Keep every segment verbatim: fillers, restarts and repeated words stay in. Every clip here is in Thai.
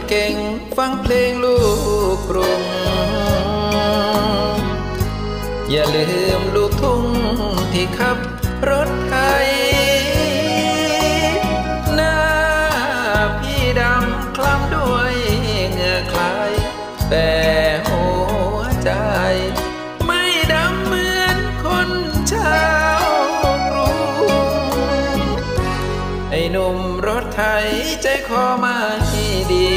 เก่งฟังเพลงลูกกรุงอย่าลืมลูกทุ่งที่ขับรถไถหน้าพี่ดำคล้ำด้วยเหงื่อใครแต่หัวใจไม่ดำเหมือนคนชาวกรุงไอ้หนุ่มรถไถใจคอมาให้ดี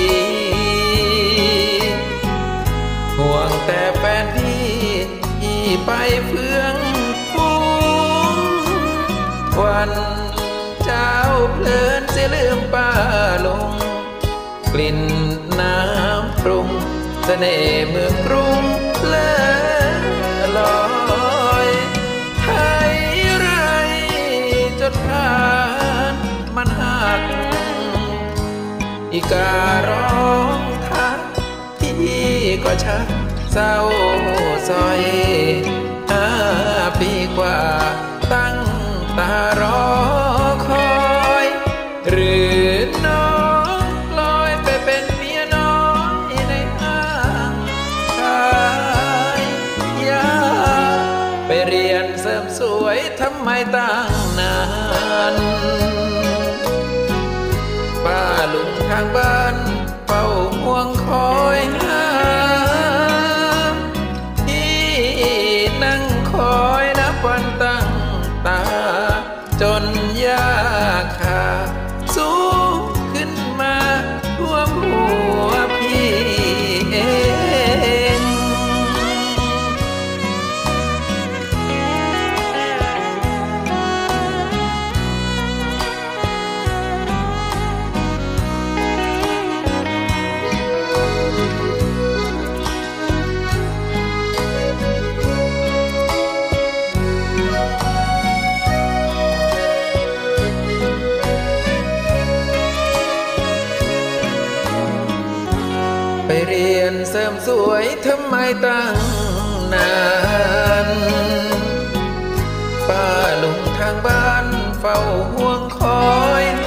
ห่วงแต่แฟนพี่ที่ไปเพื่องฟูงวันเจ้าเพลินเสียลืมป้าลงกลิ่นน้ำปรุงเสน่ห์เมืองกรุงเล่ลอยไทยไรจดผ่านมันหักอีการ้องทักที่ก็ชักเศร้าซอยห้าปีกว่าตั้งตารอคอยหรือน้องลอยไปเป็นเมียน้อยในห้างขายยาไปเรียนเสริมสวยทำไมตั้งนานป้าลุงทางบ้านเฝ้าห่วงคอยหาที่นั่งคอยนับวันตั้งตาจนยาขาสูงขึ้นมาท่วมหัวพี่เองไปเรียนเสริมสวยทำไมตั้งนานป้าลุงทางบ้านเฝ้าห่วงคอย